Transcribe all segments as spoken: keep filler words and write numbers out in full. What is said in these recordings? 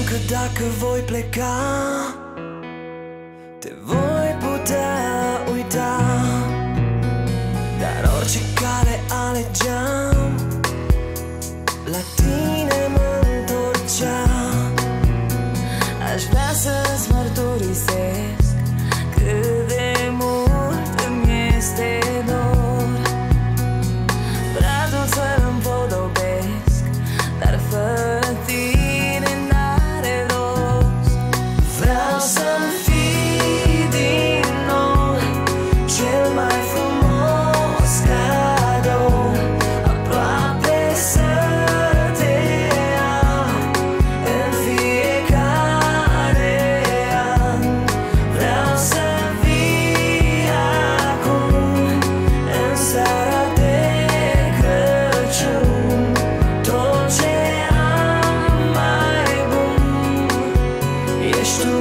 că dacă voi pleca, te voi putea uita. Dar orice cale alegeam, la tine mă întorcea. Aș vrea să-ți mărturisesc cât de mult îmi este dor. Pradul să-l împodobesc, dar fără tine n-are rost. Vreau să-mi fii din nou cel mai frumos cadou, aproape să te am în fiecare an. Vreau să vii acum în seara de Crăciun. Tot ce am mai bun ești tu.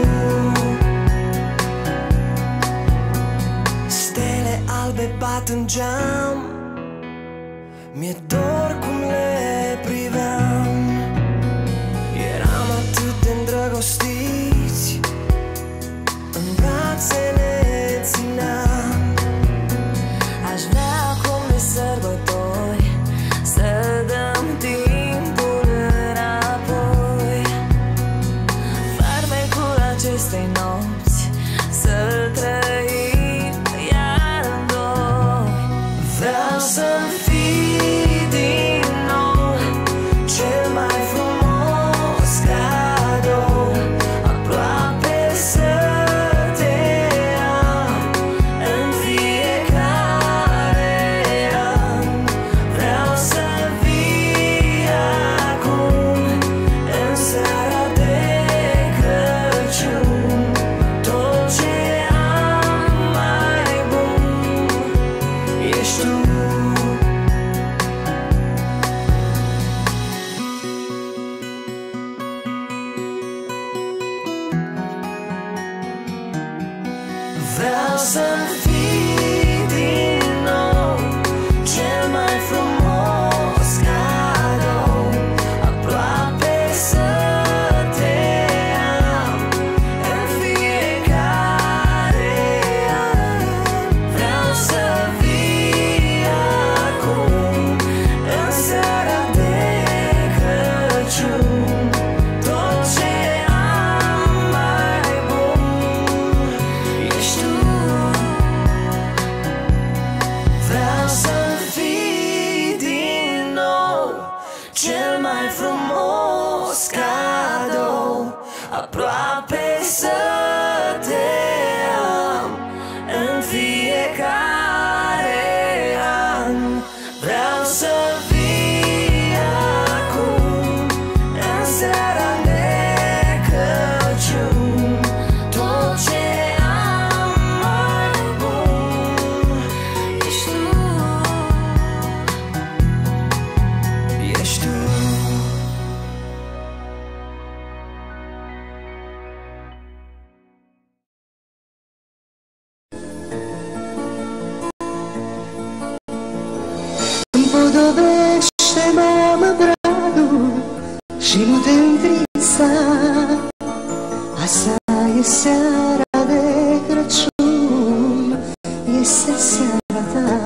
Stele albe bat în geam, mi-e dor cum le priveam. Eram atât de îndrăgostiți, în brațe ne țineam. Aș vrea acum de sărbători să dăm timpul înapoi. Farmecul acestei nopți să-l trăim iar în doi. Vreau să-mi fii din nou cel mai frumos cadou, aproape să te am în fiecare an. Vreau să vii acum în seara de Crăciun. Tot ce am mai bun ești tu. Vreau să-mi fii din nou cel mai frumos cadou, aproape să te am în fiecare an. Vreau să vii acum în seara de Crăciun. Tot ce am mai bun ești tu. Vreau să-mi fii din nou cel mai frumos cadou, aproape să te am în fiecare an. Vreau să vii acum în seara de Crăciun. Tot ce am mai bun ești tu. Ești tu. Împodobește, mamă, bradul și nu te întrista. Asta e seara de Crăciun, este seara ta.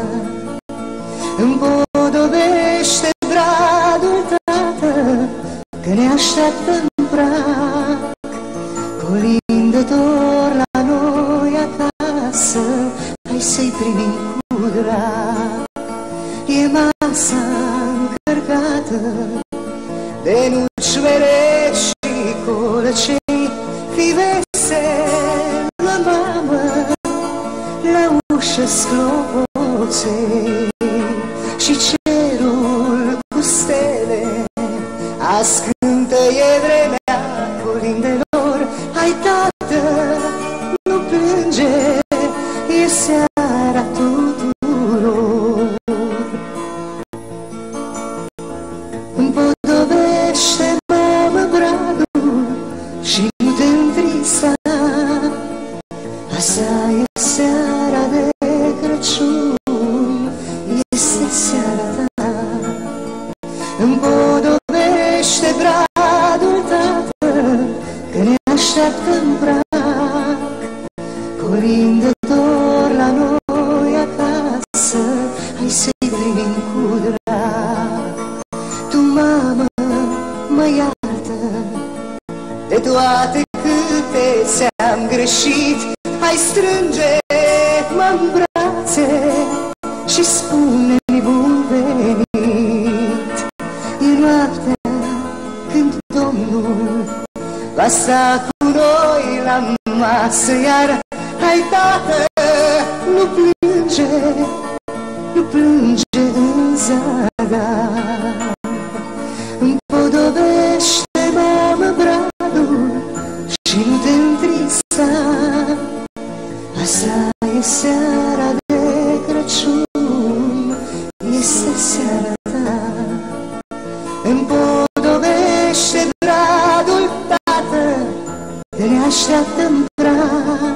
Împodobește bradul, tată, că ne așteaptă în prag. Colindător la noi acasă, hai să-i primim cu drag. E masa încărcată de nuci mere și colăcei. Fii vesel, la mamă, la ușă sclopoței. Și cerul cu stele azi cântă, e vremea colindelor. Hai, tată, nu plânge, e seara tuturor. Împodobește, mamă, bradul și nu te întrista. Asta e seara de Crăciun, este seara ta. Împodobește bradul, tată, strânge-mă în brațe și spune-mi bun venit. E noaptea când Domnul va sta cu noi la masă, iar hai, tată, nu plânge, nu plânge în zadar. Împodobește, mamă, bradul și nu te întrista. Asta e seara de Crăciun, este seara ta. Împodobește bradul, tată, te ne așteaptă în prag.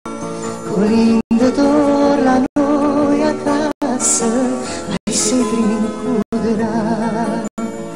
Colindător la noi acasă, hai să-i primim cu drag.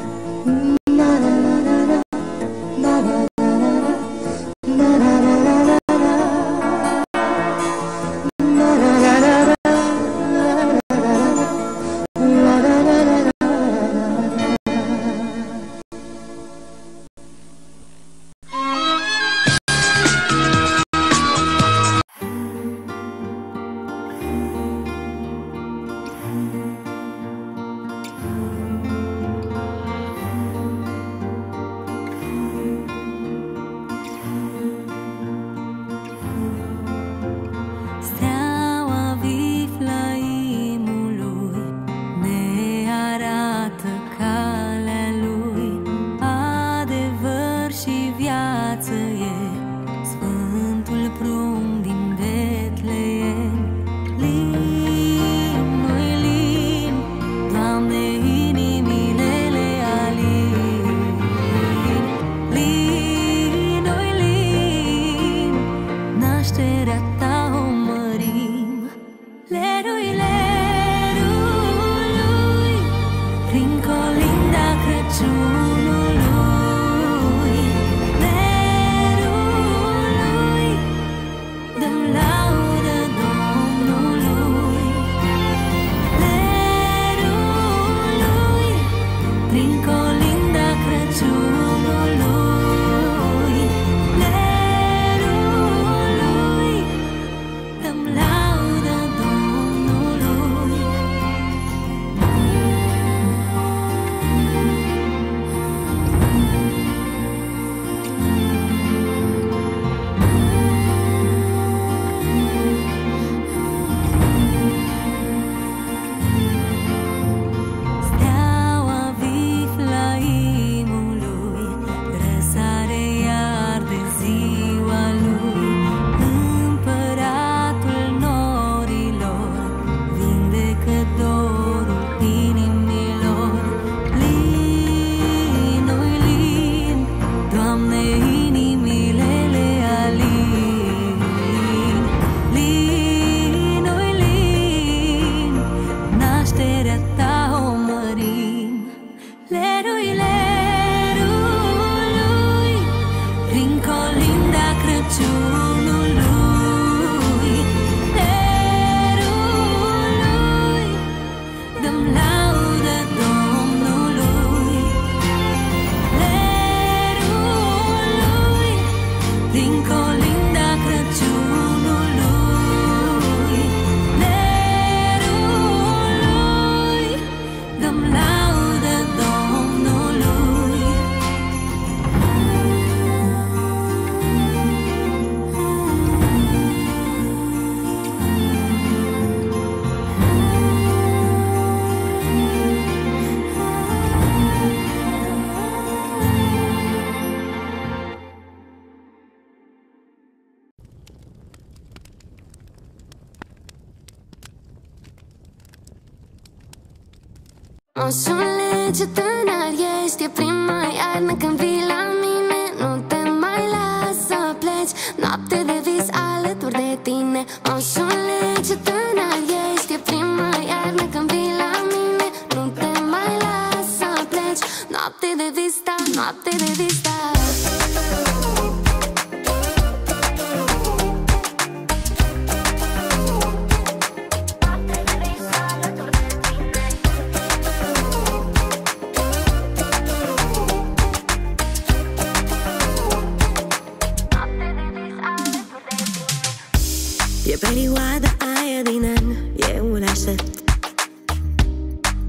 Moșule, ce tânăr ești, e prima iarnă când vii la mine. Nu te mai las să pleci, noapte de vis alături de tine. Moșule, ce tânăr ești, e prima iarnă când vii la mine. Nu te mai las să pleci, noapte de vista, noapte de vista.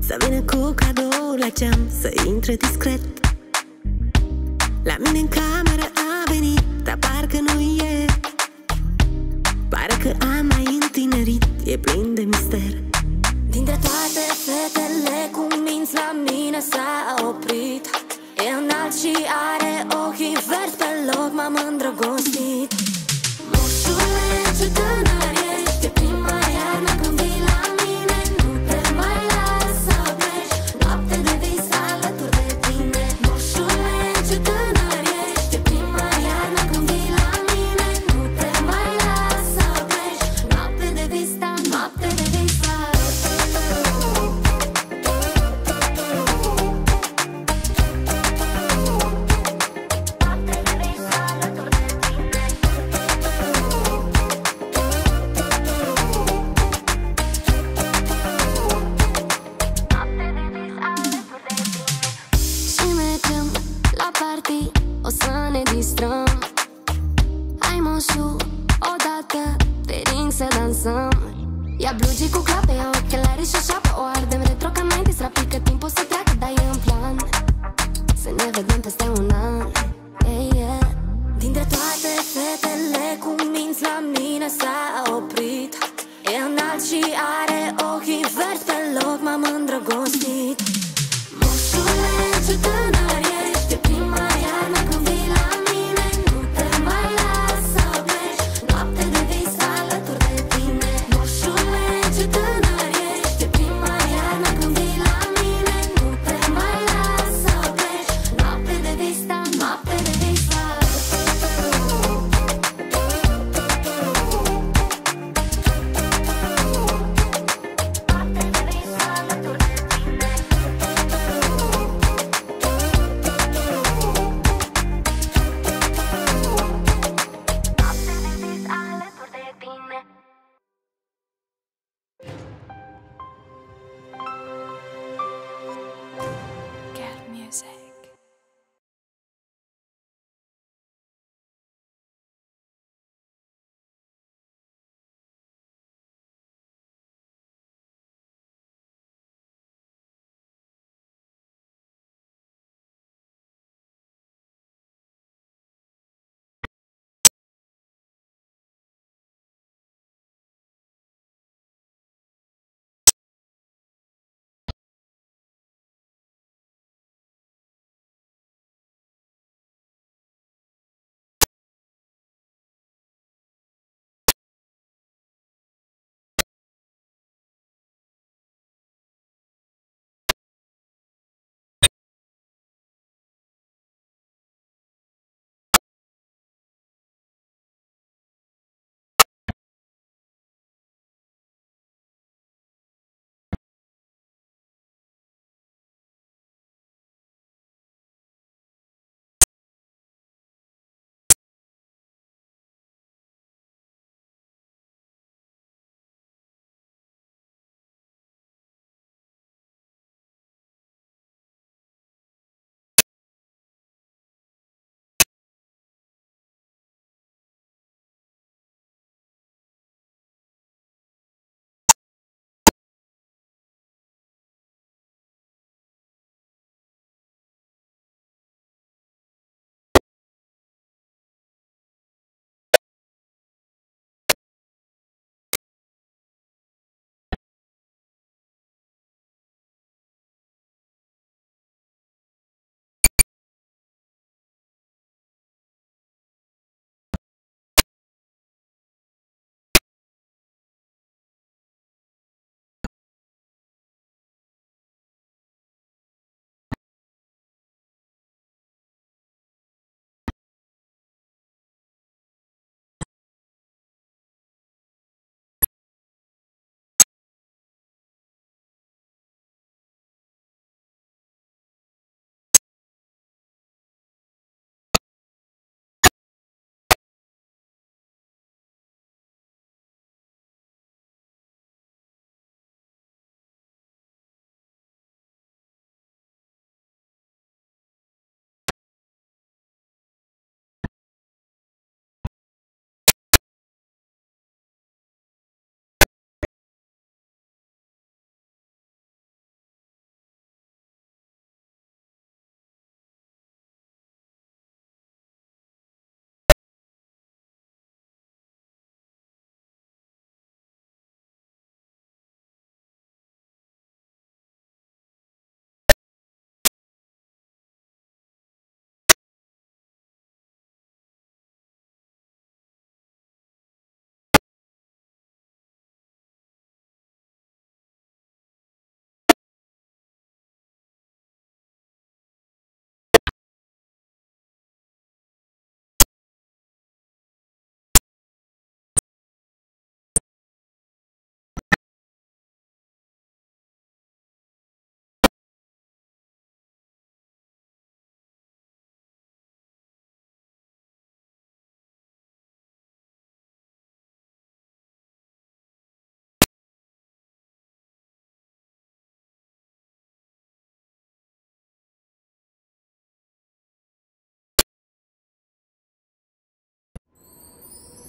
să vină cu cadou la geam, să intre discret. La mine în cameră a venit, dar parcă nu e. Pare că am mai întinerit, e plin de mister. Dintre toate fetele cu minți la mine s-a oprit. E înalt și are ochii verzi, pe loc m-am îndrăgostit. Moșule, ce tânăr ești, e prima iarnă când vii la mine. Nu te mai las să pleci, noapte de vis alături de tine. Moșule, ce tânăr ești, e prima iarnă când vii la mine. Nu te mai las să pleci, noapte de vis, da, noapte de vis. O să ne distrăm. Hai moșu, odată te ring să dansăm. Ia blugii cu clape, ia ochelari și șapă. O ardem retro ca nouăzeci, rapid că timpul să treacă, dar e în plan să ne vedem peste un an, yeah, yeah. Dintre toate fetele cu minți la mine s-a oprit. E înalt și are ochii verzi, pe loc m-am îndrăgostit. Moșule, ce tânăr ești, e prima iarnă când vii la mine. Nu te mai las să pleci, noapte de vis alături de tine. Moșule, ce tânăr ești, e prima iarnă când vii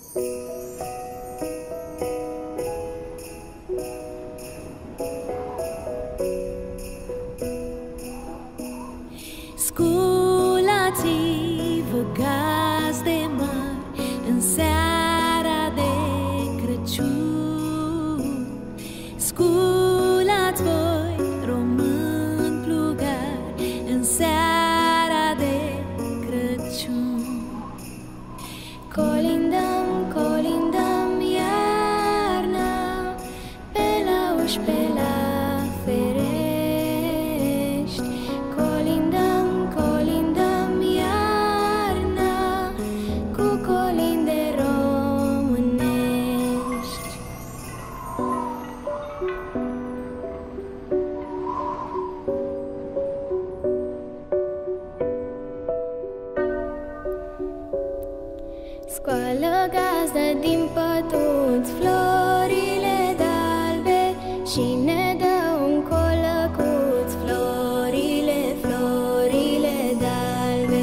Sculați-vă gazde mari în seara de Crăciun. Sculați voi români plugari în seara de Crăciun. Colindăm, colindăm iarna pe la uși, pe la ferești. Colindăm, colindăm iarna cu colinde românești. Scoală gazdă din pătuți florile d'albe și ne dă un colăcuț, florile, florile d'albe.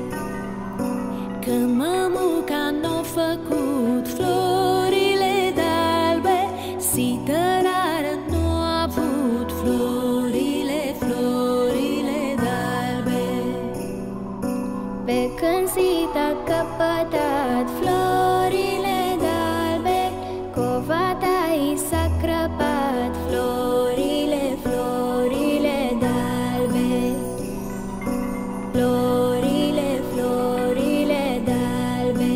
Că mămuca n-a făcut florile d'albe, sitărară nu a avut florile, florile d'albe. Pe când sita căpătat florile d'albe, covata i s-a crăpat, florile, florile d'albe. Florile, florile d'albe.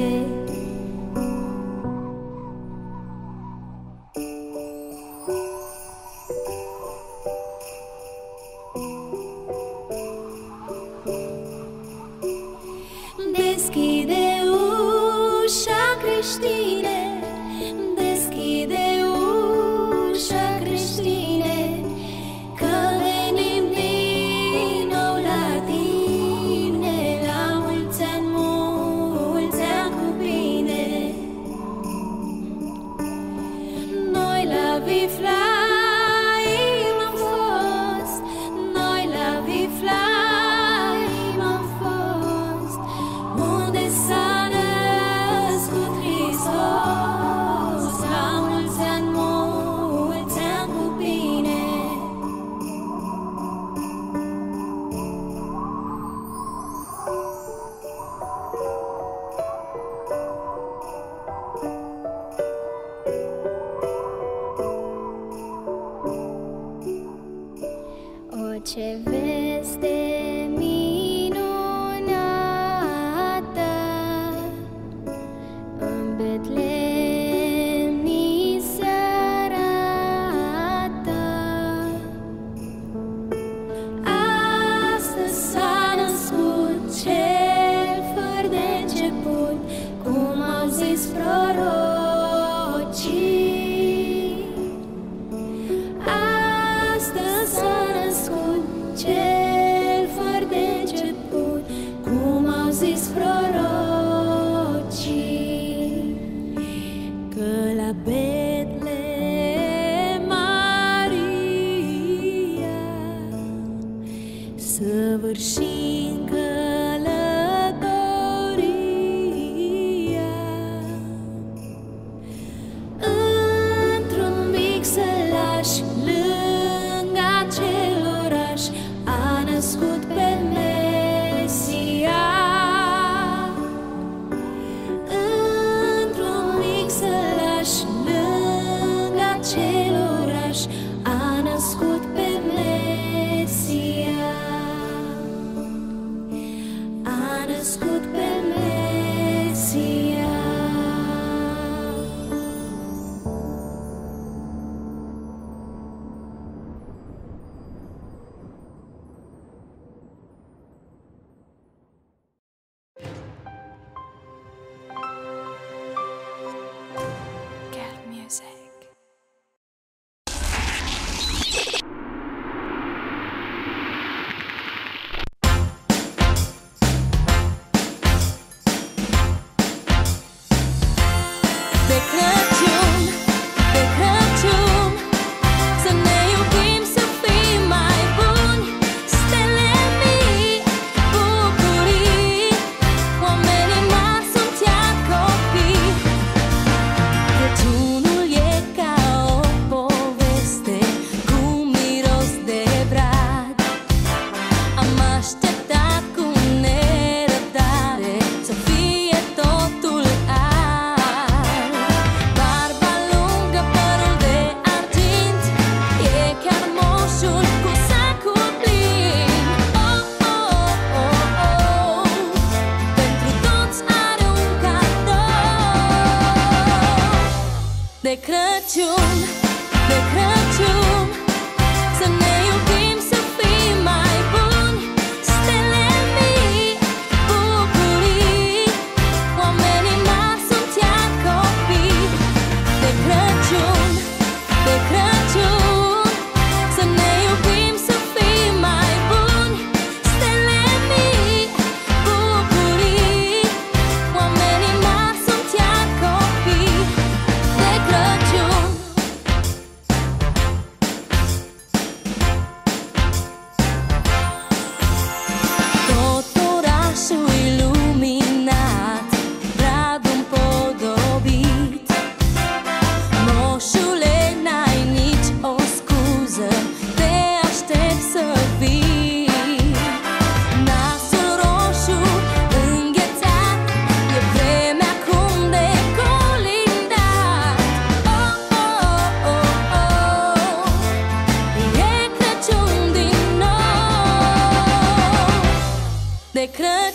Deschide ușa, creștine, deschide ușa, creștine, că venim din nou la tine, la mulți ani, mulți ani cu bine. Noi la Viflaim am fost, noi la Viflaim am fost, unde s-a născut Hristos, la mulți ani, mulți ani cu bine. O, ce veste minunată, în Betlehem ni se arată. Astăzi s-a născut cel fără de început, cum au zis prorocii. Astăzi s-a născut cel fără de început, cum au zis prorocii. Că la Betlehem Maria săvârșind călătoria, într-un mic sălaș lângă acel oraș a născut pe Mesia. Într-un mic sălaș lângă acel oraș a născut pe Mesia.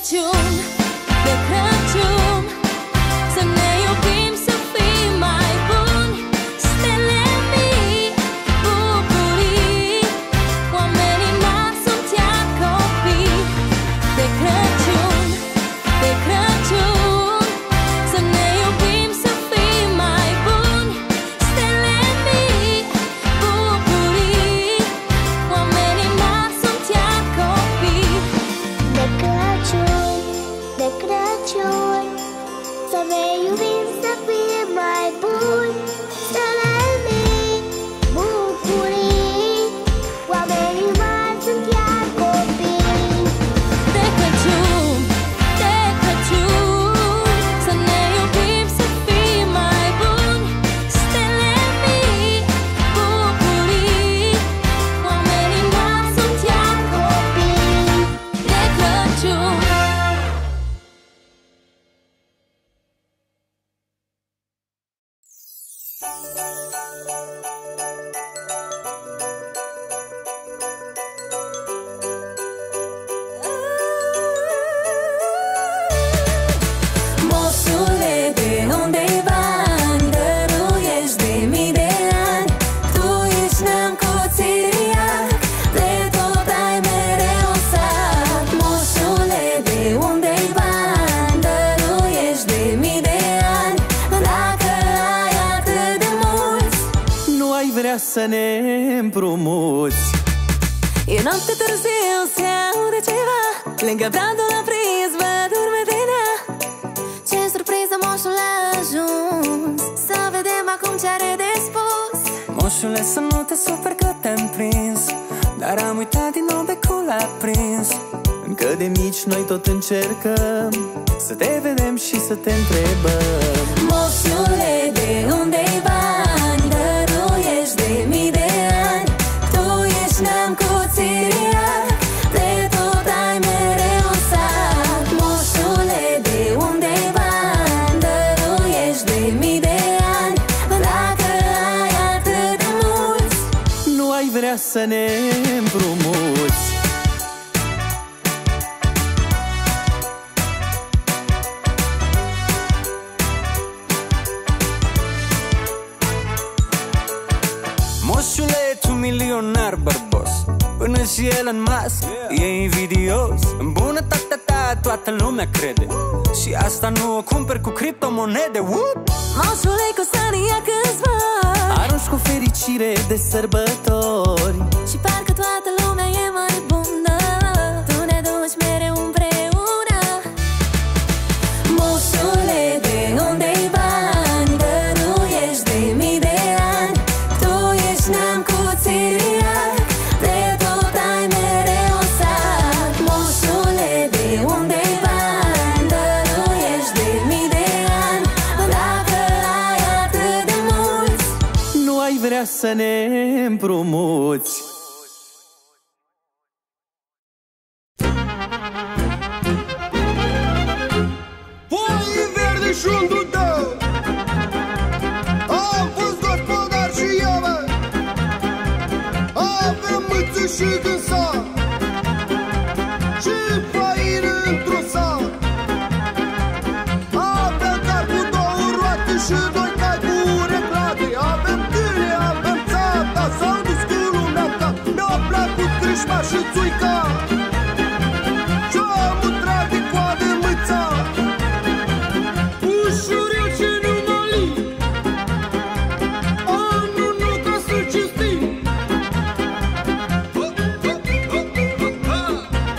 Crăciun, de Crăciun, să ne iubim, să fim mai buni. Stele mii, bucurii, oamenii mari sunt iar copii. De Crăciun, de Crăciun, să ne iubim, să fim mai buni. Stele mii, bucurii, oamenii mari sunt iar copii. De Crăciun, de Crăciun, să ne iubim, să fim mai buni. Stele mii, bucurii, oamenii mari sunt iar copii. De Crăciun, de Crăciun, să ne iubim, să fim mai buni. Stele mii, bucurii, oamenii mari sunt iar copii. De Crăciun. Moșule, de unde-i bani? Dăruiești de mii de ani. Tu ești neam cu țiriac, de tot ai mereu sat. Moșule, de unde-i bani? Dăruiești de mii de ani. Dacă ai atât de mulți, Nu ai vrea să ne împrumuți. e noapte târziu, se aude ceva. Lângă brandul aprins, văd urmetenea. Ce surpriză, moșul a ajuns. Să vedem acum ce are de spus. Moșule, să nu te superi că te-am prins, dar am uitat din nou becul aprins. Încă de mici noi tot încercăm să te vedem și să te întrebăm. Moșule, de unde-i bani? Dăruiești de mii de ani. Tu ești neam cu țiriac, de tot ai mereu sat. Moșule, de unde-i bani? Dăruiești de mii de ani. Dacă ai atât de mulți, Nu ai vrea să ne împrumuți. Moșule, tu milionar bărbos, până și Elon Musk e invidios. În bunătatea ta toată lumea crede, și asta nu o cumperi cu criptomonede. What? moșule, cu sania câțiva, Arunci cu fericire de sărbători. și parcă toată lumea e mai bună. Tu ne duci mereu împreună. Moșule, de unde-i bani? Dăruiești de mii de ani. Tu ești neam cu țiriac, de tot ai mereu sat. Moșule, de unde-i bani? Dăruiești de mii de ani. Dacă ai atât de mulți, Nu ai vrea să ne împrumuți. Foii verdi și un dudău, am fost gospodar și eu, mă. Avem mâță și din sat, și făină într-un sat. Avem car cu două roate și doi cai cu ureglate. Avem câine, avem țata, s-au dus cu lumea ta. Mi-a plăcut crâșma și țuica, și-am utrat din coade mâța. Ușurel și numali, anul nou ca să cinstim. Ha, ha, ha, ha, ha.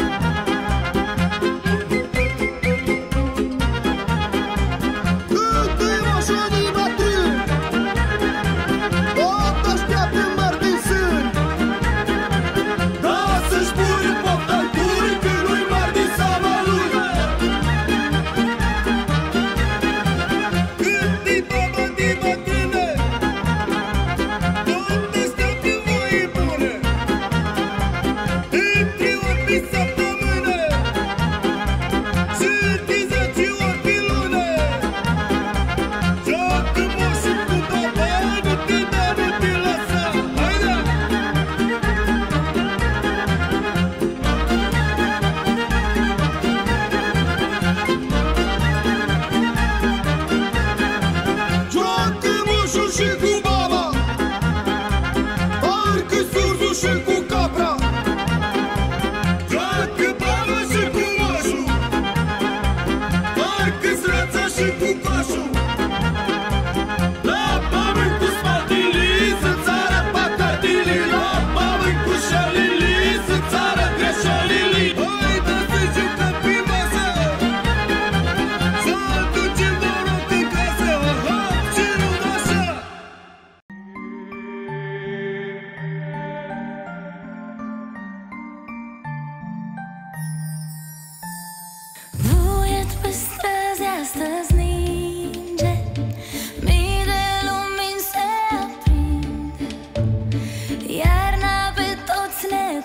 Cât e mașinii bătrâni, tot așteaptă mari din sân. Da, să-și pui pofta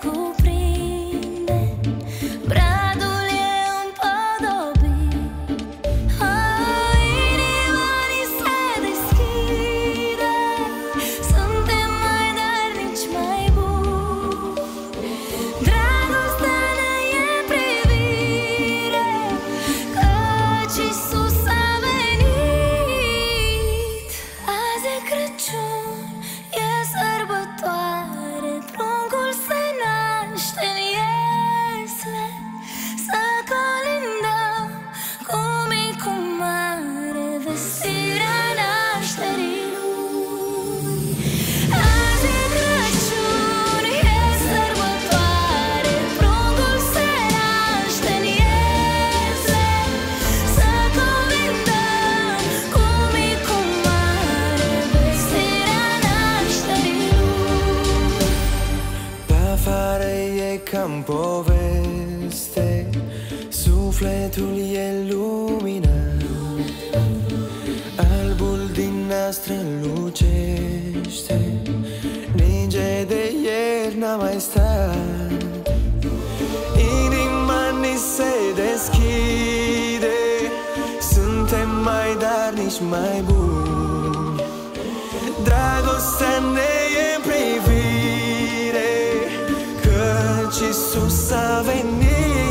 cuprinde. Bradul e împodobit, inima ni se deschide. Suntem mai darnici, mai buni. Dragostea ne e privire, căci Iisus a venit. Azi e Crăciun, e sărbătoare, pruncul se naște în iesle. Să colindăm cu mic, cu mare, vestirea nașterii Lui. Azi e Crăciun, e sărbătoare, pruncul se naște în iesle. Să colindăm cu mic, cu mare, vestirea nașterii Lui. Pe afară e ca-n poveste, sufletul e lumină. Albul din nas strălucește, ninge de ieri n-a mai stat. Inima ni se deschide, suntem mai darnici, mai buni. Dragostea ne e în privire, căci Iisus a venit.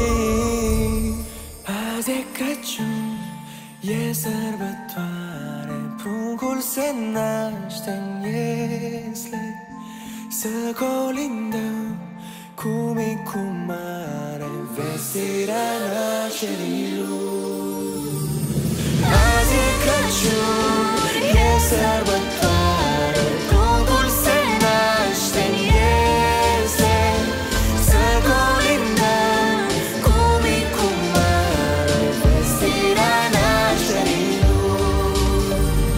Azi e Crăciun, e sărbătoare, pruncul se naște în iesle. Să colindăm cu mic, cu mare, vestirea nașterii Lui. Azi e Crăciun, e sărbătoare, pruncul se naște în iesle. Să colindăm cu mic, cu mare, vestirea nașterii Lui.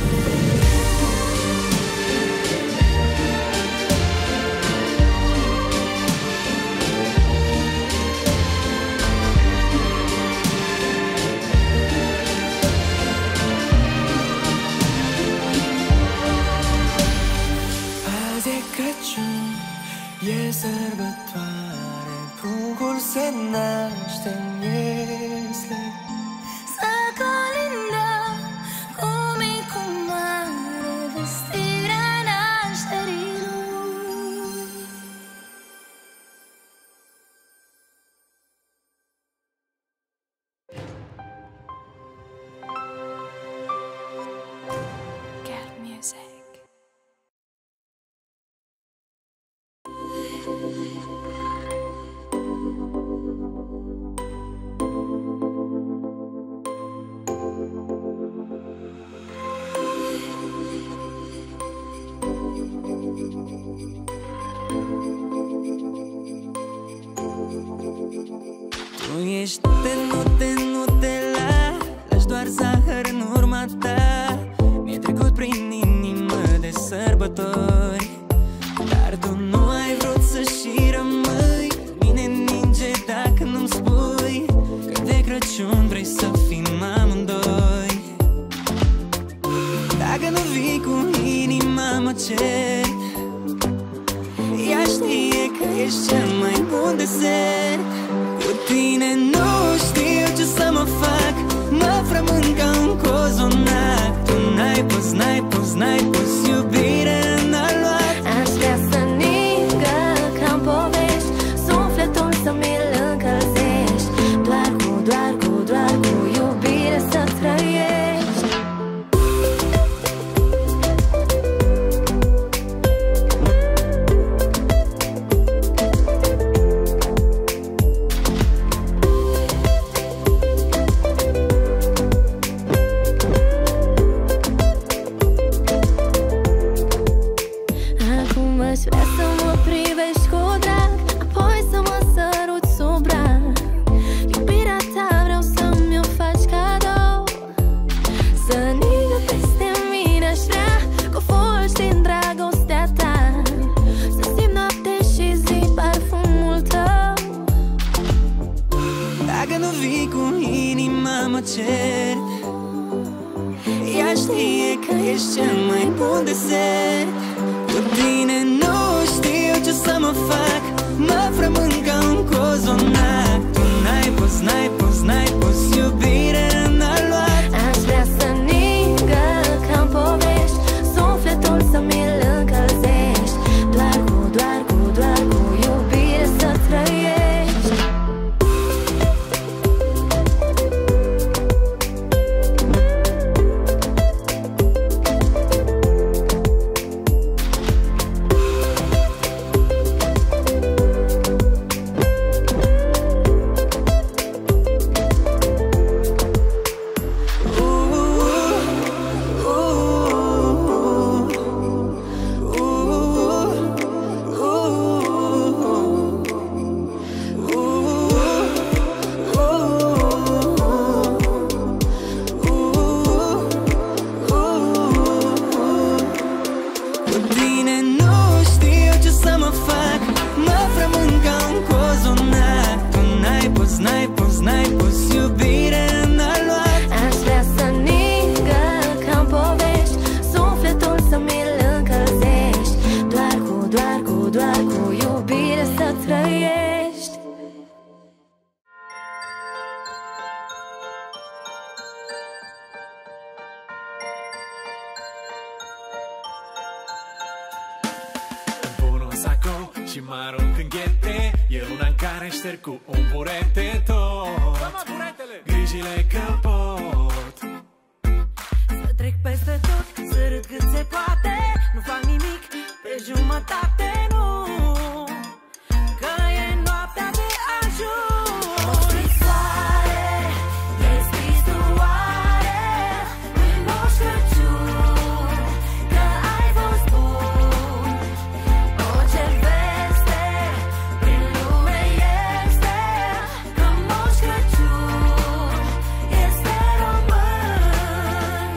Azi e Crăciun, e sărbătoare, pruncul se naște în iesle. Să colindăm cu mic, cu mare, vestirea nașterii Lui. Get music. Tu ești nute, nute, Nutella, lași doar zahăr în urma ta. Mi-e trecut prin inimă de sărbători, dar tu nu ai vrut să și rămâi. Mine ninge dacă nu-mi spui că de Crăciun vrei să fim amândoi. Dacă nu vii cu inima mă cer, ea știe că ești cel mai bun desert. Cu tine nu știu ce să mă fac, mă frământ ca un cozonac. Tu n-ai pus, n-ai pus, n-ai pus iubire în aluat. Aș vrea să ningă ca-n povești, sufletul să mi-l încălzești. Doar cu, doar cu, doar cu iubire să trăiești. mă cer. Ea știe că ești cel mai bun desert. Cu tine nu știu ce să mă fac, mă frământ ca un cozonac. Tu n-ai pus, n-ai pus, n-ai pus iubire în aluat. Aș vrea să ningă ca-n povești, sufletul să mi-l încălzești. Doar cu, doar cu, doar cu iubire să trăiești. și mă arunc în ghete. E luna în care șterg cu un burete tot grijile că pot să trec peste tot, să râd cât se poate. Nu fac nimic pe jumătate, nu, că e noaptea de ajuns. O scrisoare descris tu oare lui Moș Crăciun, că ai fost bun. Orice veste prin lume este că Moș Crăciun este român.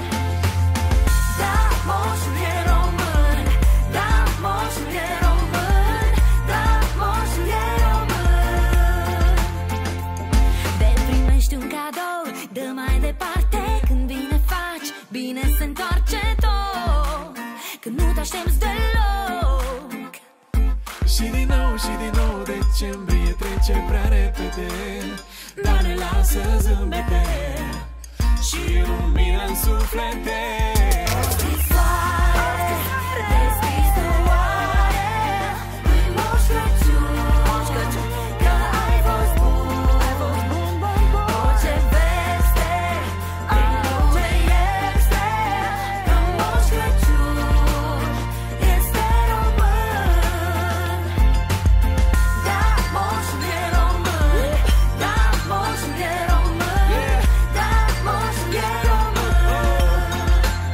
Da, moșul e român, da, moșul e român, da, moșul e român. De primești un cadou, dă mai departe. Când bine faci, bine se întoarce tot. Când nu te aștepți deloc. Și din nou, și din nou decembrie trece prea repede, dar ne lasă zâmbete și lumină în suflete. Scrisoare descris tu oare lui Moș Crăciun, că ai fost bun. Orice veste prin lume este că Moș Crăciun este român. Da, moșul e român, da, moșul e român, da, moșul e român.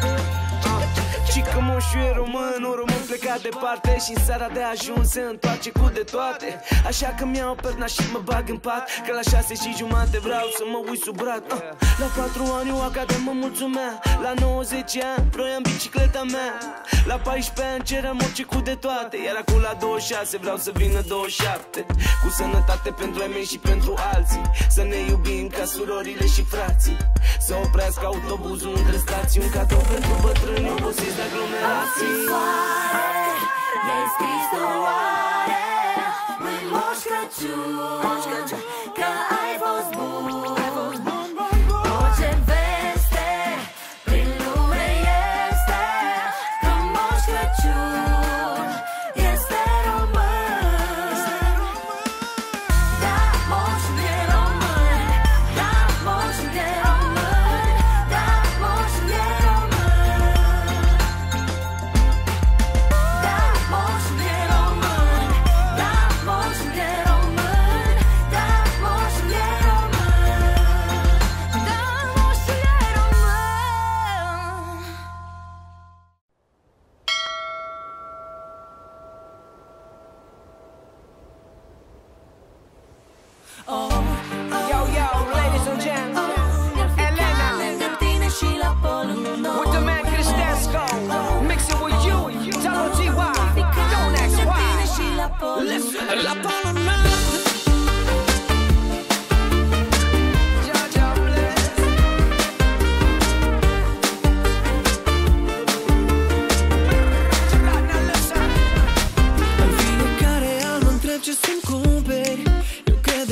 Și că moșul e român, un român plecat departe și în seara de ajuns se întoarce cu de toate. Așa că mi-au perna și mă bag în pat, că la șase și jumate vreau să mă uit sub brad. uh. La patru ani o academă mă mulțumea, la nouăzeci ani vroiam bicicleta mea, la paisprezece ani ceram orice cu de toate, iar acum la douăzeci și șase vreau să vină douăzeci și șapte. Cu sănătate pentru ai mei și pentru alții, să ne iubim ca surorile și frații, să oprească autobuzul între stații, un cadou pentru bătrâni obosiți de aglomerații. Scrisoare descris tu oare lui Moș Crăciun, că ai fost bun. Orice veste prin lume este că Moș Crăciun este român. Da, moșul e român, da, moșul e român, da, moșul e român. Da, moșul e român, da, moșul e român, da, moșul e român, da, moșul e român. Oh, Yo, yo, ladies and gentlemen, Elena lângă tine și la polul nou. with the man Cristesco, mixing with you, Talo G Y, don't ask why. Listen, La polul nou. Georgia Bliss. În fiecare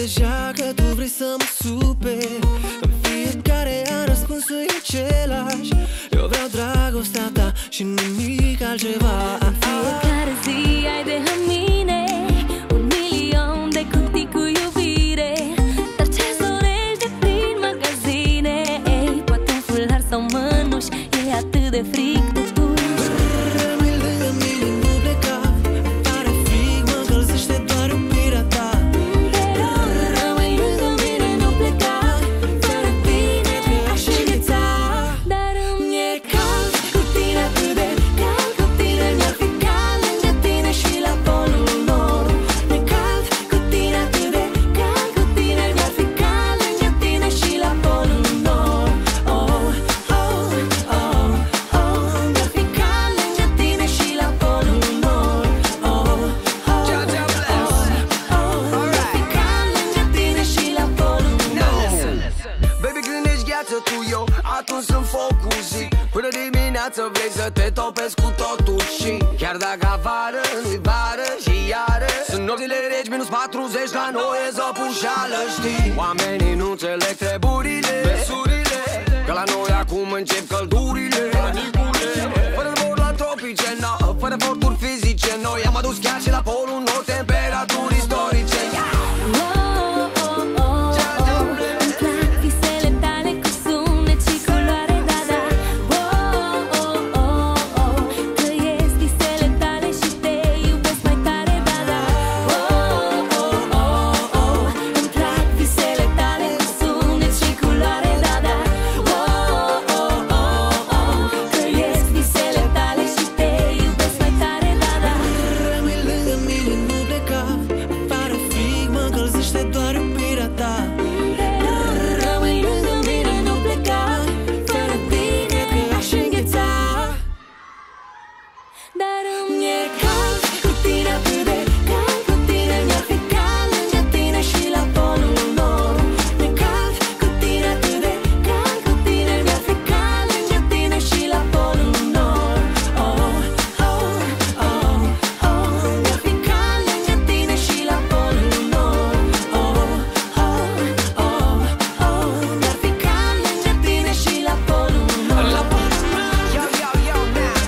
deja că tu vrei să mă superi. În fiecare an răspunsul e același. Eu vreau dragostea ta și nimic altceva. În fiecare zi ai de mine un milion de cutii cu iubire. Dar ce-ți dorești de prin magazine? Ei, poate un fular sau mănuși, e atât de frig de tu. Rămâi lângă mine, nu pleca. Pare frig, mă încălzește doar iubirea ta. Rămâi lângă mine, nu pleca. Fără tine aș îngheța. Dar îmi e cald cu tine, atât de cald cu tine. Mi-ar fi cald lângă tine și la polul nord. Mi-e cald cu tine, atât de cald cu tine. Mi-ar fi cald lângă tine și la polul nord. Oh, oh, oh, oh. Mi-ar fi cald lângă tine și la polul nord. Oh, oh, oh, oh. Mi-ar fi cald lângă tine și la polul nord. Baby, când ești gheață tu, eu atunci sunt focul zi. Până dimineață vrei să te topesc cu totul și chiar dacă afară nu-i vară și iară sunt nopțile reci, minus patruzeci, la noi e zăpușală, știi? Oamenii nu înțeleg treburile, vesurile, că la noi acum încep căldurile, canicule. Fără zbor la tropice, no, fără eforturi fizice, noi am adus chiar și la polul nord temperaturi istorice. Visele tale cu sunet și culoare, da, da. Oh, oh, oh, oh. Trăiesc visele tale și te iubesc mai tare, da, da. Oh, oh, oh, oh. Îmi plac visele tale cu sunet și culoare, da, da. Oh, oh, oh, oh. Trăiesc visele tale și te iubesc mai tare, da, da. Rămâi lângă mine, nu pleca. Afară frig, mă încălzește doar iubirea ta. Rămâi lângă mine, nu pleca. Fără tine aș îngheța. Dar îmi e cald cu tine, atât de cald cu tine. Mi-ar fi cald lângă tine și la polul nord. Mi-e cald cu tine, atât de cald cu tine. Mi-ar fi cald lângă tine și la polul nord. Oh, oh, oh, oh. Mi-ar fi cald lângă tine și la polul nord. Oh, oh, oh, oh. Mi-ar fi cald lângă tine și la polul nord. Yo, yo, yo, now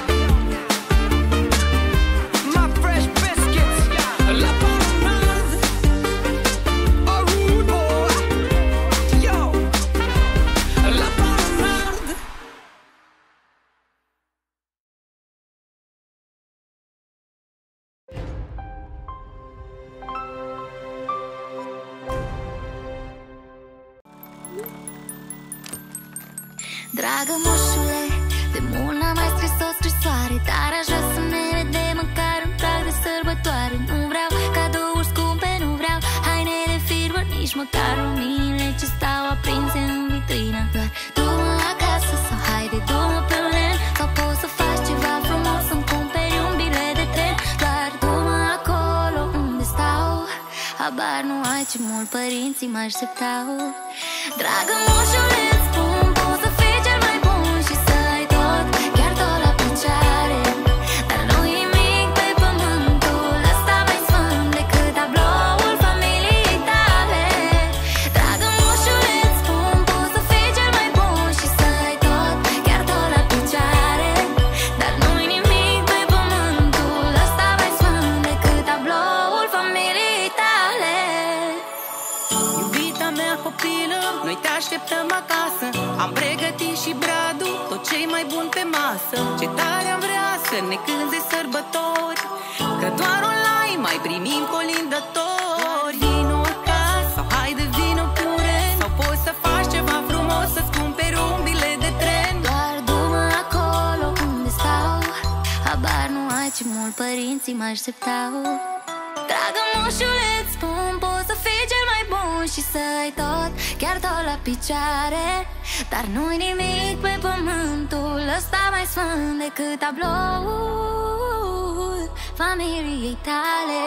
my fresh biscuits, la polul nord. A rude boy, yo, la polul nord. Dragă moșule, de mult n-am mai scris o scrisoare, dar aș vrea să ne vedem măcar în prag de sărbătoare. Nu vreau cadouri scumpe, nu vreau haine de firmă, nici măcar luminile ce stau aprinse în vitrină. Doar du-mă acasă sau haide, du-mă pe un len, sau poți să faci ceva frumos, să-mi cumperi un bilet de tren. Doar du-mă acolo unde stau, habar nu ai ce mult părinții mă așteptau. Dragă moșule, îți spun, poți să fii cel mai bun și să ai tot, chiar tot la picioare. Dar nu-i nimic pe pământul ăsta mai sfânt decât tabloul familiei tale. Dragă moșule, îți spun, poți să fii cel mai bun și să ai tot, chiar tot la picioare. Dar nu-i nimic pe pământul ăsta mai sfânt decât tabloul familiei tale. Iubita mea copilă, noi te așteptăm acasă. Am pregătit și bradul, tot ce-i mai bun pe masă. Ce tare am vrea să ne cânți de sărbători, că doar online mai primim colindători. Vino acasă, sau haide vino pure, sau poți să faci ceva frumos, să-ți cumperi un bilet de tren. Doar du-mă acolo unde stau, habar nu ai ce mult părinții mă așteptau. Dragă moșule, îți spun, poți să fii cel mai bun și să ai tot, chiar tot la picioare. Dar nu-i nimic pe pământul ăsta mai sfânt decât tabloul familiei tale.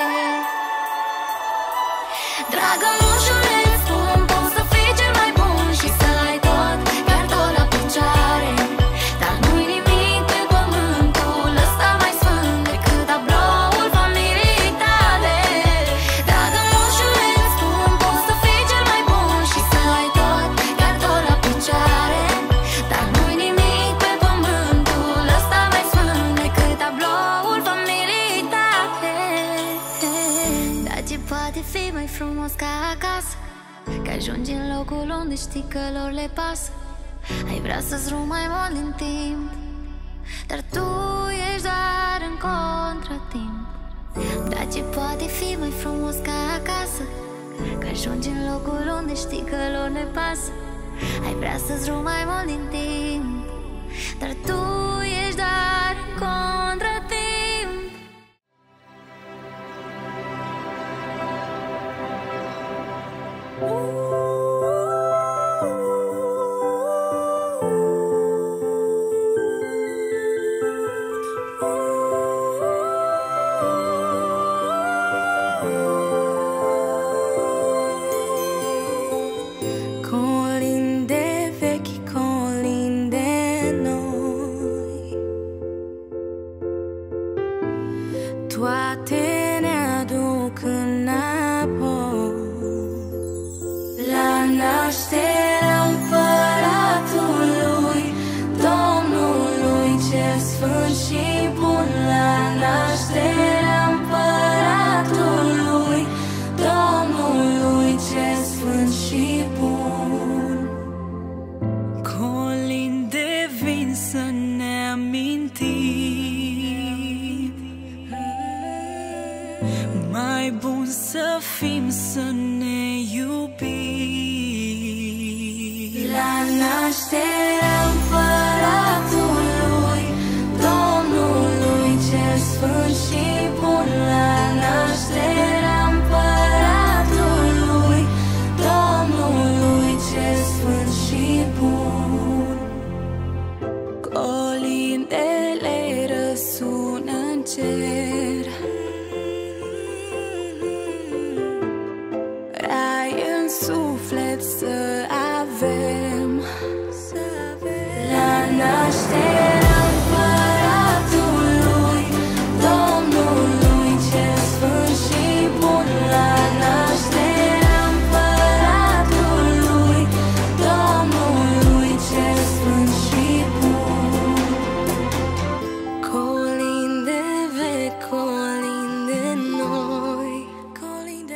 Dragă moșule, îți spun, poți să fii cel mai bun și să ai tot, chiar tot la picioare. Dar nu-i nimic pe pământul ăsta mai sfânt decât tabloul familiei tale. Dragă moșule, îți spun, poți să fii frumos ca acasă, că ajungi în locul unde știi că lor le pasă. Ai vrea să-ți rup mai mult din timp, dar tu ești doar în contratimp. Dar ce poate fi mai frumos ca acasă, că ajungi în locul unde știi că lor le pasă. Ai vrea să-ți rup mai mult din timp, dar tu ești doar în contratimp. Colinde vechi, colinde noi, toate ne aduc înapoi la nașterea Împăratului, Domnului cel sfânt și bun. La nașterea Împăratului, Domnului cel sfânt și bun. Colinde vin să ne amintim, mai bun să fim, să ne iubim. La nașterea Împăratului, Domnului cel sfânt și bun. La nașterea Împăratului, Domnului cel sfânt și bun. Colindele răsună în cer, rai în suflet să avem. La nașterea Împăratului, Domnului cel sfânt și bun. La nașterea Împăratului, Domnului cel sfânt și bun. Colinde vechi, colinde noi, colinde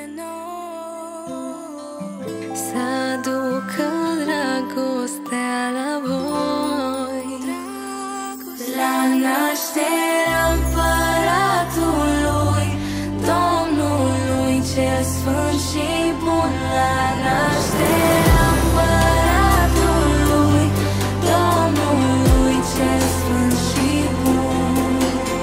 noi, să aducă dragostea la voi. La nașterea Împăratului, Domnului cel sfânt și bun. La nașterea Împăratului, Domnului cel sfânt și bun.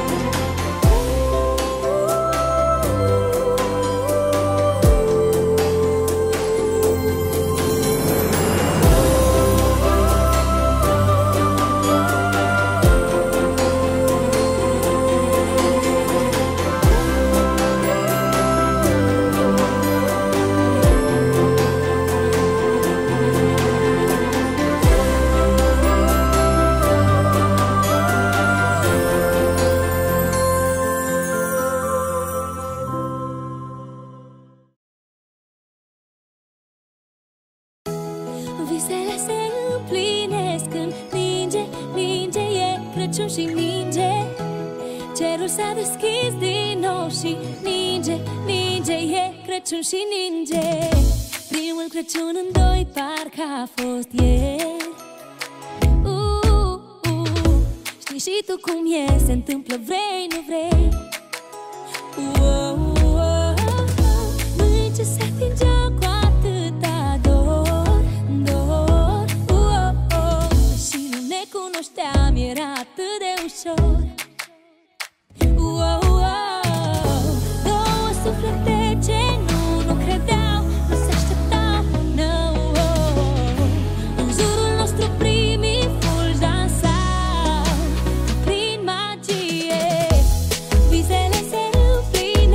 Visele se împlinesc când ninge, ninge, e Crăciun și ninge. Cerul s-a deschis din nou și ninge, ninge, e Crăciun și ninge. Primul Crăciun în doi parcă a fost ieri. uh, uh, Știi și tu cum e, se întâmplă vrei, nu vrei. uh, uh, uh, uh, Mâini ce se atingeau cu atâta dor, dor, uh, uh, uh, și nu ne cunoșteam, era atât de ușor. uh, uh, uh, Două suflete ce nu, nu credeau, nu se așteptau, no, uh, în jurul nostru primii fulgi dansau prin magie. Visele se împlinesc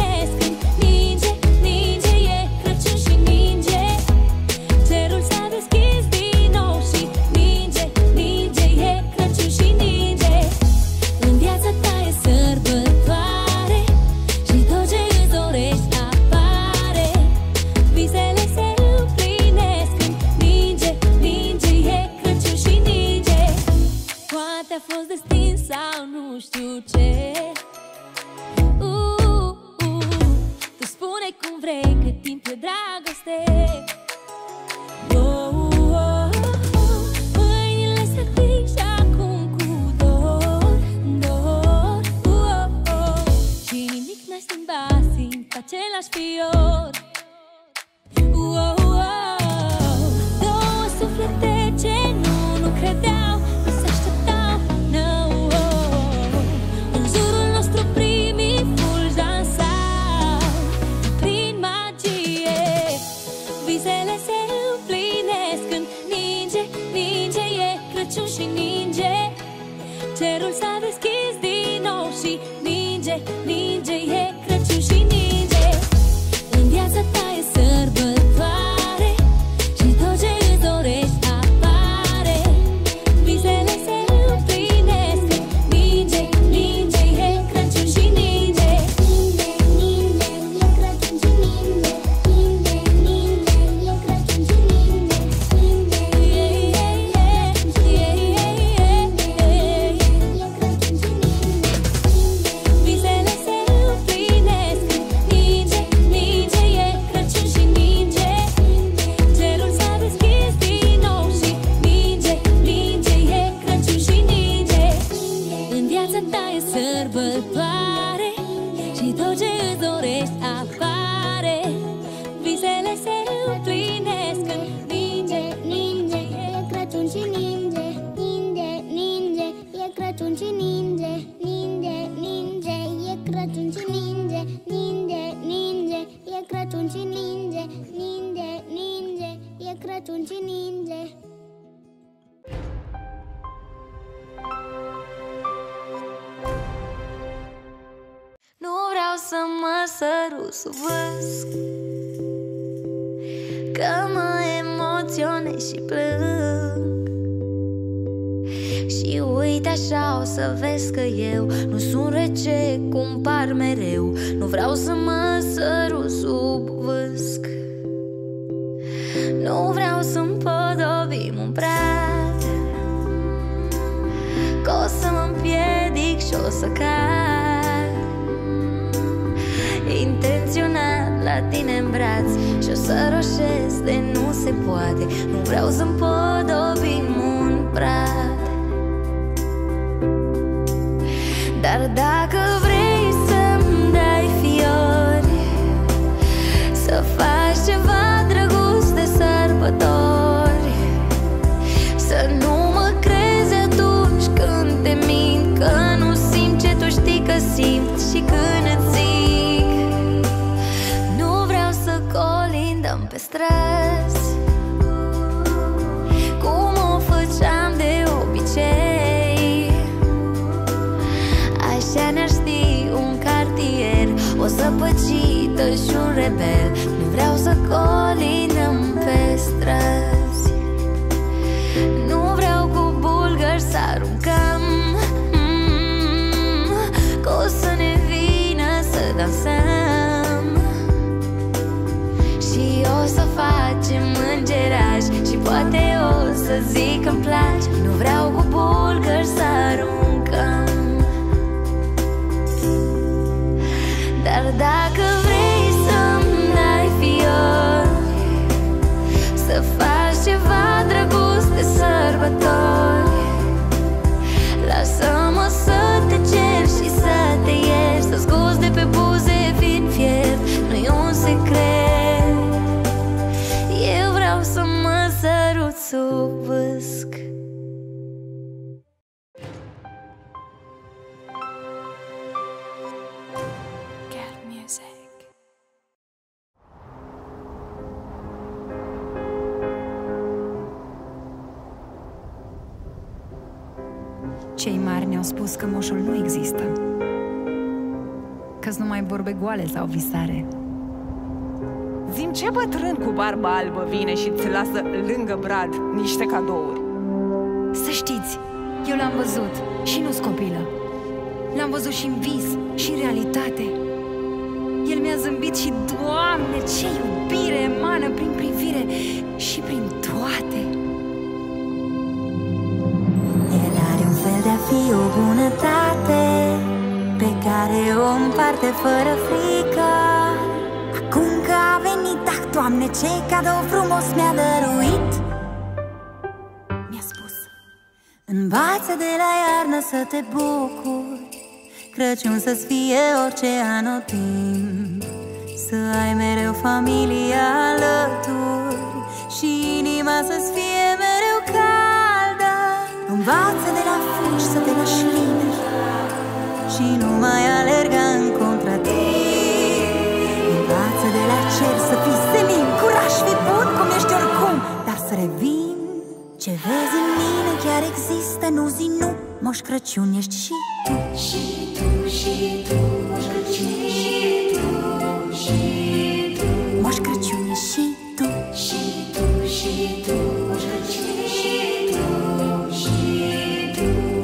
Oh, oh, oh, mâinile se ridic și acum cu dor, dor. Oh, oh, și nimic n-a schimbat, simt același fior. Oh, oh, două suflete ce nu, nu credeau, nu se așteptau, no, oh. În jurul nostru primii fulgi dansau prin magie. Visele se împlinesc când ninge, ninge, e Crăciun și ninge. Cerul s-a deschis din nou și ninge, ninge, e Crăciun și ninge. În viața ta e sărbătoare și tot ce îți dorești apare. Visele se împlinesc când ninge, ninge, e Crăciun și ninge. Ninge, ninge, e Crăciun și ninge. Ninge, ninge, e Crăciun și ninge. Ninge, yeah, yeah, yeah, yeah, yeah, yeah, e Crăciun și ninge. Visele se împlinesc când ninge, ninge, e Crăciun și ninge. Cerul s-a deschis din nou și ninge, ninge, e Crăciun și ninge. În viața ta e sărbătoare și tot ce îți dorești apare. Visele se împlinesc când ninge, ninge, e Crăciun și ninge. Ninge, ninge, e Crăciun și ninge. Ninge, ninge, e Crăciun și ninge. Ninge, ninge, e Crăciun și ninge. Ninge, ninge, e Crăciun și ninge. Nu vreau să mă sărusuvăsc, că mă emoționez și plâng. Și uite așa o să vezi că eu nu sunt rece cum par mereu. Nu vreau să mă sărusuvăsc, nu vreau să-mi podobim un brad, că o să mă împiedic și o să cad intenționat la tine în braț și o să roșesc de nu se poate. Nu vreau să-mi podobim un brad. Dar dacă vrei să-mi dai fiori, să faci ceva drăguț de sărbători, să nu mă crezi atunci când te mint, că nu simt ce tu știi că simt. Și când îți zic nu vreau să colindăm pe străzi cum o făceam de obicei, așa ne-ar ști un cartier, o săpăcită și un rebel. Nu vreau să colindăm pe străzi, nu vreau cu bulgări să aruncăm, mm, că o să ne vină să dansăm și o să facem îngeraj și poate o să zic că-mi place. Nu vreau cu bulgări să aruncăm. Dar dacă vrei să-mi dai fiori, să faci ceva drăguț de sărbători, lasă-mă să te cer și să te ierți, să scoți de pe buze fiind fiert. Nu-i un secret, eu vreau să mă sărut suvăsc. Cei mari ne-au spus că moșul nu există, că-s numai vorbe goale sau visare. Zi-mi, ce bătrân cu barbă albă vine și ți lasă lângă brad niște cadouri? Să știți, eu l-am văzut și nu-s copilă. L-am văzut și în vis și în realitate. El mi-a zâmbit și, Doamne, ce iubire emană prin privire și prin toate. El are un fel de a fi o bunătate pe care o împarte fără frică. Acum că a venit actul Doamne, ce cadou frumos mi-a dăruit. Mi-a spus: învață de la iarnă să te bucuri, Crăciun să-ți fie orice anotimp, să ai mereu familia alături și inima să-ți fie mereu caldă. Învață de la fulgi să te lași liber și nu mai alerga în contratimp. Învață de la cer să fii senin, curaj, fii bun cum ești oricum, dar să revin. Ce vezi în mine chiar există, nu zi nu, Moș Crăciun ești și tu. Și tu, și tu, Moș Crăciun ești și tu, și tu. Moș Crăciun ești și tu. Și tu, și tu, Moș Crăciun ești și tu, și tu.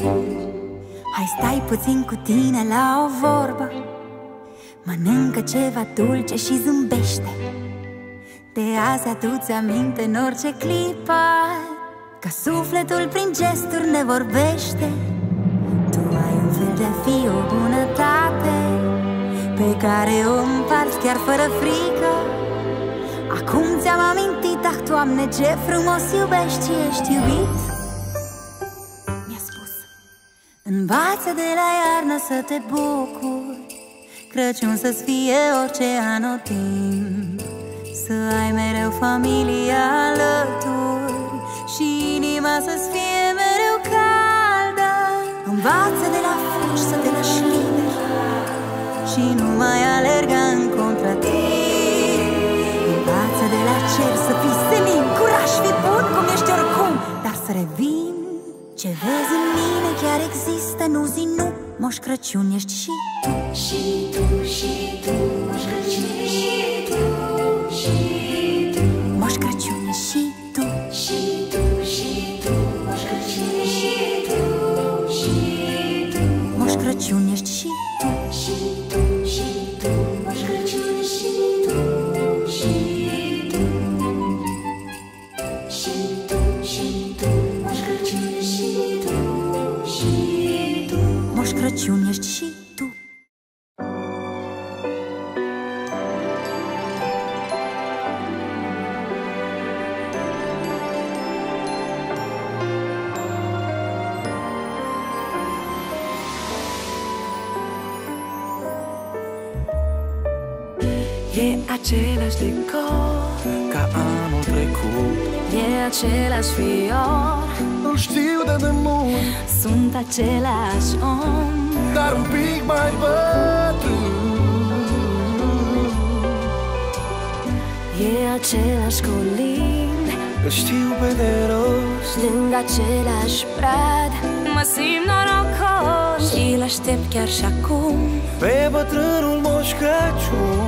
Hai stai puțin cu tine la o vorbă, mănâncă ceva dulce și zâmbește. De azi adu-ți aminte în orice clipă, că sufletul prin gesturi ne vorbește. Tu ai un fel de fi, o bunătate pe care o împarți chiar fără frică. Acum ți-am amintit, ah, Doamne, ce frumos iubești și ești iubit. Mi-a spus: învață de la iarnă să te bucuri, Crăciun să-ți fie orice anotimp, să ai mereu familia alături și inima să-ți fie mereu caldă. Învață de la fulgi să te lași liber și nu mai alerga în contratimp. Învață de la cer să fii senin, curaj, fii bun cum ești oricum, dar să revin. Ce vezi în mine chiar există, nu zi nu, Moș Crăciun ești și tu. Și tu, și tu, Moș Crăciun ești și tu, și tu. Moș Crăciun ești și tu. Și tu, și tu, Moș Crăciun ești și tu, și tu. Moș Crăciun ești și tu. Și tu, și tu, Moș Crăciun ești și tu, și tu. Și tu, și tu, Moș Crăciun ești și tu, și tu. Moș Crăciun ești și tu. E același decor ca anul trecut, E același fior, nu știu de demult, sunt același om, dar un pic mai bătrân. E același colind, îl știu pe de rost, lângă același brad. Mă simt norocos și l-aștept chiar și acum pe bătrânul Moș Crăciun.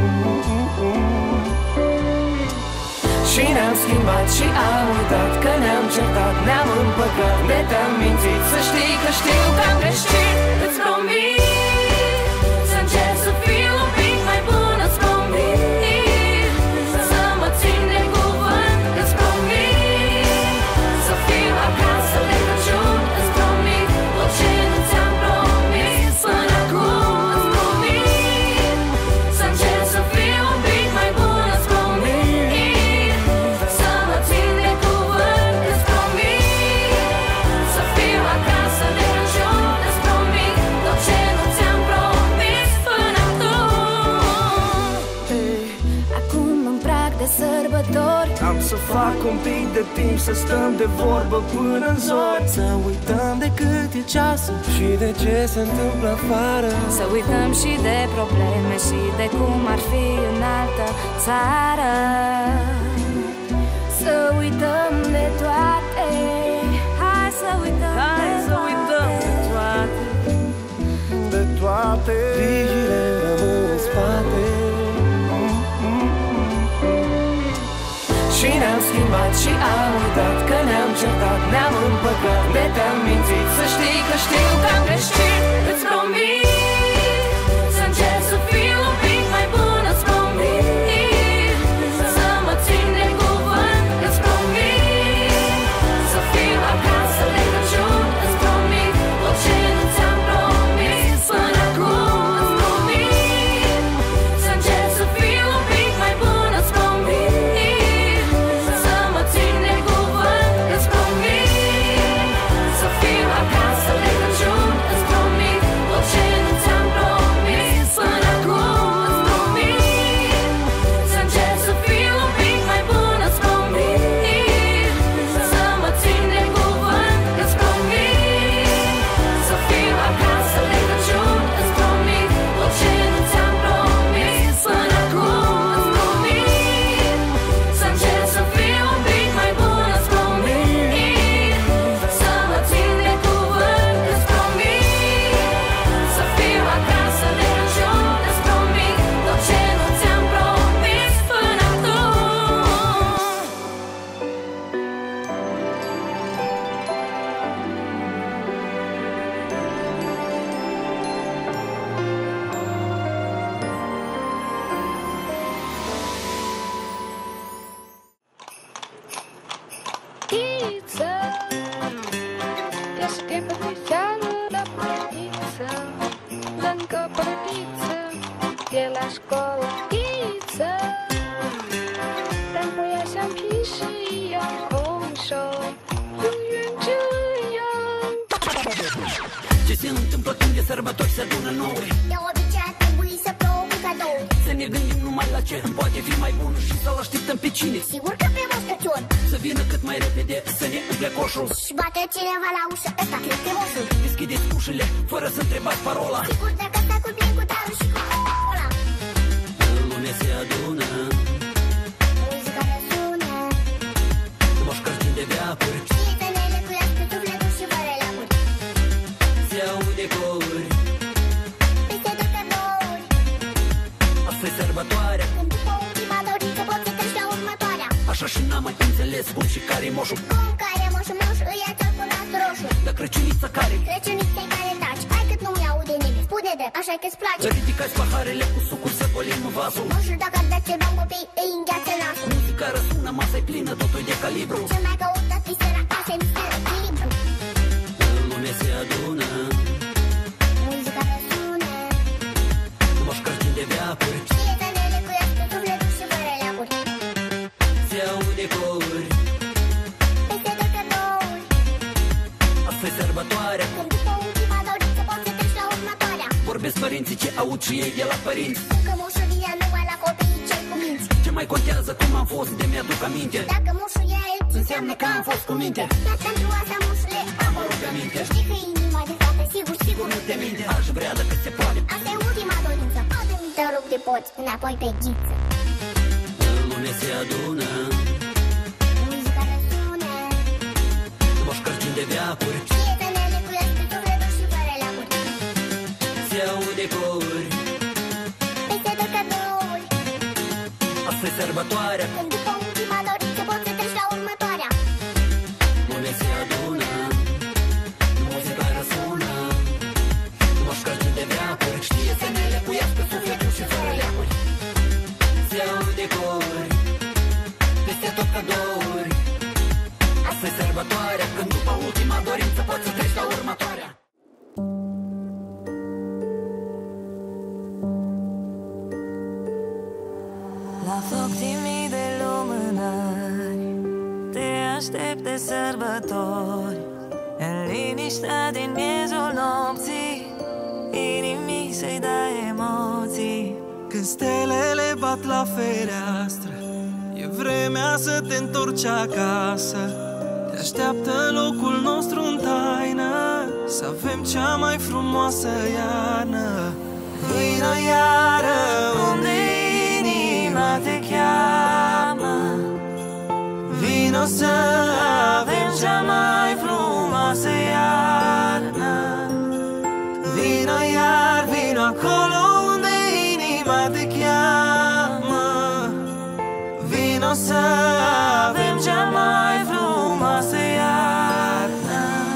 Și ne-am schimbat și am uitat, că ne-am certat, ne-am împăcat, de te-am mințit. Să știi că știu că am greșit. Îți promit să încerc să fiu un pic mai bun. Îți promit să mă țin de cuvânt. Îți promit să fiu acasă de Crăciun. Îți promit tot ce nu ți-am promis până acum. Îți promit să încerc să fiu un pic mai bun. Îți promit să mă țin de cuvânt. Îți promit să fiu acasă de Crăciun. Îți promit tot ce nu ți-am promis până acum. Acum în prag de sărbători Am să fac un pic de timp, să stăm de vorbă până în zori, să uităm de cât e ceasul și de ce se întâmplă afară. Să uităm și de probleme și de cum ar fi în altă țară. Să uităm de toate. Hai să uităm, Hai de, să toate. uităm de toate. De toate Grijile rămân în spate. Și ne-am schimbat și am uitat, că ne-am certat, ne-am împăcat, de te-am mințit. Să știi că știu că am greșit. Îți promit să încerc să fiu un pic mai bun. Îți promit să mă țin de cuvânt. Îți promit să fiu acasă de Crăciun. Îți promit tot ce nu ți-am promis până acum. Îți promit să încerc să fiu un pic mai bun. Îți promit la școală. Pizza,但不要像平时一样空手，永远这样。 Ce se întâmplă când e sărbători, se adună nouri. De obicei ar trebui să plouă cu cadouri. Să ne gândim numai la ce îmi poate fi mai bun și să-l așteptăm pe cine. Sigur că pe mostăcior. Să vină cât mai repede, să ne umple coșul. Și bate cineva la ușă, ăsta cred că moșul. Deschideți ușile, fără să întrebați parola. Sigur dacă stai cu plin cu tarul și cu cola. Lumea se adună, muzica răsună, moșcărcini de veacuri. prietenele cu ea pe sufletul și fără leacuri. Se aude cori, peste de cadouri. asta-i sărbătoarea. Când după ultima dorință poți să treci la următoarea. Așa și n-am mai înțeles cum și care-i moșul. Cum care moșul moș îi ia cel cu nas roșu. Dar Crăciunița care? Crăciunița-i care taci. Hai cât nu-i aude nimeni, spune drept, așa că-ți place. Ridicați paharele cu sucuri, să golim vasul. Moșul dacă ar da ceva în copii, îi îngheață nasul. Muzica răsună, masa-i plină, totul de calibru. Cel mai căutat visera casei, misteră, echilibru. Lumea se adună, muzica răsună, moșcărcini de veacuri. prietenele cu ea pe sufletul și fără leacuri. Se aude cori, peste de cadouri. asta-i sărbătoarea. Când după ultima dorință poți să treci la următoarea. Vorbesc părinții ce aud și ei de la părinți. Că moșul ia numai la copiii cei cu minți. Ce mai contează cum am fost, de mi-aduc aminte. Dacă moșul ia el, înseamnă că am fost cu minte. Dar pentru asta moșule, am o rugăminte. Știi că inima de fată, sigur, sigur nu te minte. Aș vrea dacă se poate. Asta e ultima dorință. Poate-mi te rog de poți, înapoi pe ghiță. Lumea se adună, muzica răsună, moșcărcini de veacuri. prietenele cu ea pe sufletul și fără leacuri. Se aude cori, peste de cadouri. asta-i sărbătoarea. Când după ultima dorință poți să treci la următoarea. Lumea se adună, muzica răsună, moșcărcini de veacuri. Știe să ne lepuiască sufletul și fără leacuri. Se aude cori, peste tot cadouri. Asta-i sărbătoarea, când după ultima dorință poți să treci la următoarea. La foc timid de lumânări te aștept de sărbători. În liniștea din miezul nopții inimii să-i dai emoții. Când stelele bat la fereastră, e vremea să te întorci acasă. Te așteaptă locul nostru în taină, să avem cea mai frumoasă iarnă. Vino iară unde inima te cheamă. Vino să avem cea mai frumoasă iarnă. Vino iar, vino acolo unde inima te cheamă. Vino să avem cea mai frumoasă iarnă.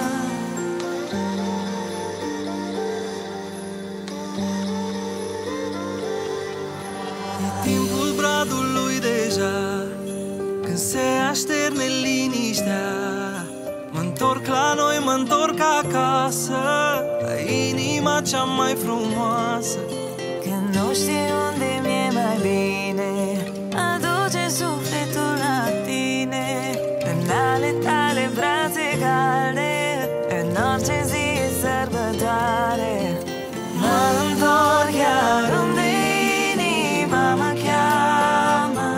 E timpul bradului deja, când se așterne liniștea. Mă-ntorc la noi, mă-ntorc acasă, la inima cea mai frumoasă. Când nu știi unde mi-e mai bine, aduce sufletul la tine. În ale tale brațe calde, în orice zi e sărbătoare. Mă-ntorc chiar unde inima mă cheamă.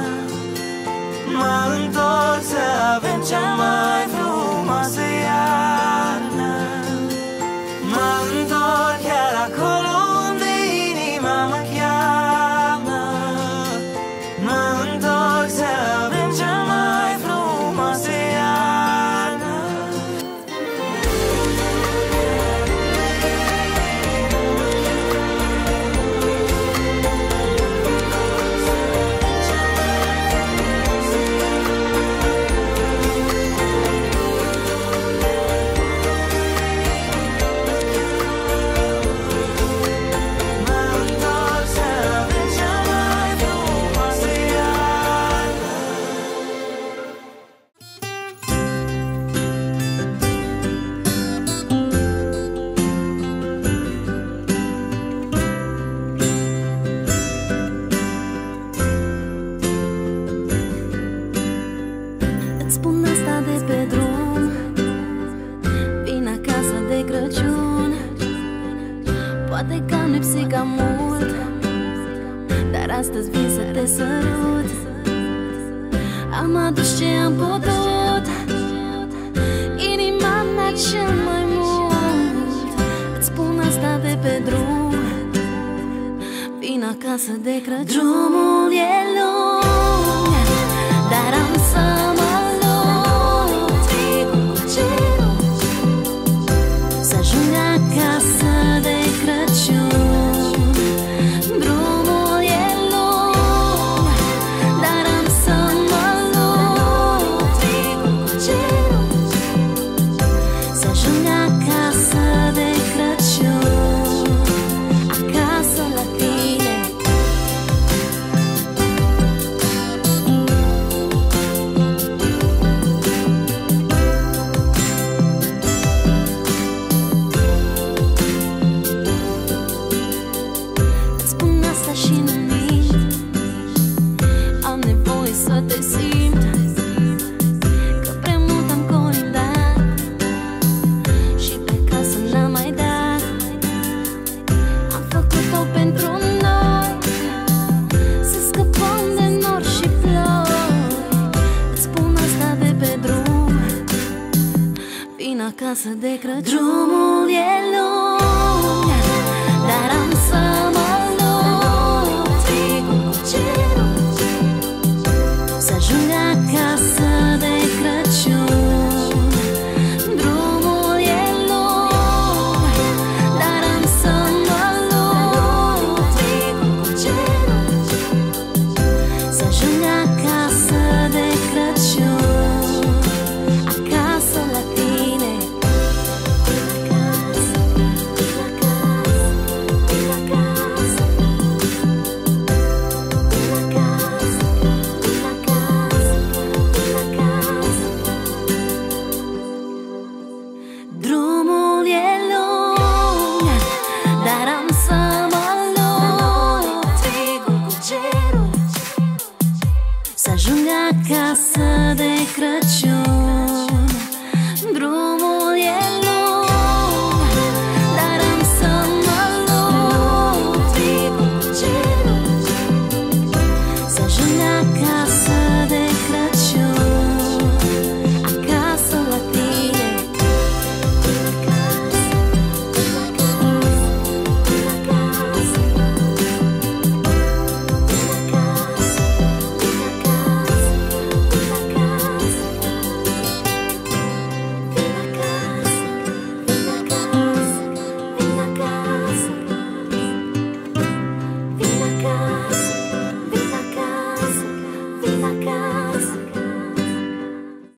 Mă-ntorc să avem cea mai frumoasă iarnă. Mă-ntorc chiar acolo unde inima mă cheamă. Mă-ntorc să avem cea mai frumoasă iarnă. Îți spun asta de pe drum, vin acasă de Crăciun. Poate că am lipsit cam mult, dar astăzi vin să te sărut. Am adus ce am putut, inima mea cel mai mult. Îți spun asta de pe drum, vin acasă de Crăciun. Drumul e lung, dar am să mă lupt cu cerul să ajung acasă de Crăciun. Drumul e lung, dar am să mă lupt cu cerul să ajung acasă de Crăciun, acasă la tine. Îți spun asta și nu mint, am nevoie să te simt, că prea mult am colindat și pe casă n-am mai dat. Am făcut-o pentru noi, să scăpăm de nori și ploi. Îți spun asta de pe drum, vin acasă de Crăciun. Drumul e lung, dar am să mă lupt cu cerul să ajung acasă de Crăciun. Drumul e lung, dar am să mă lupt cu cerul să ajung acasă de Crăciun, acasă la tine. Drumul e lung, dar am să mă lupt cu cerul să ajung acasă de Crăciun.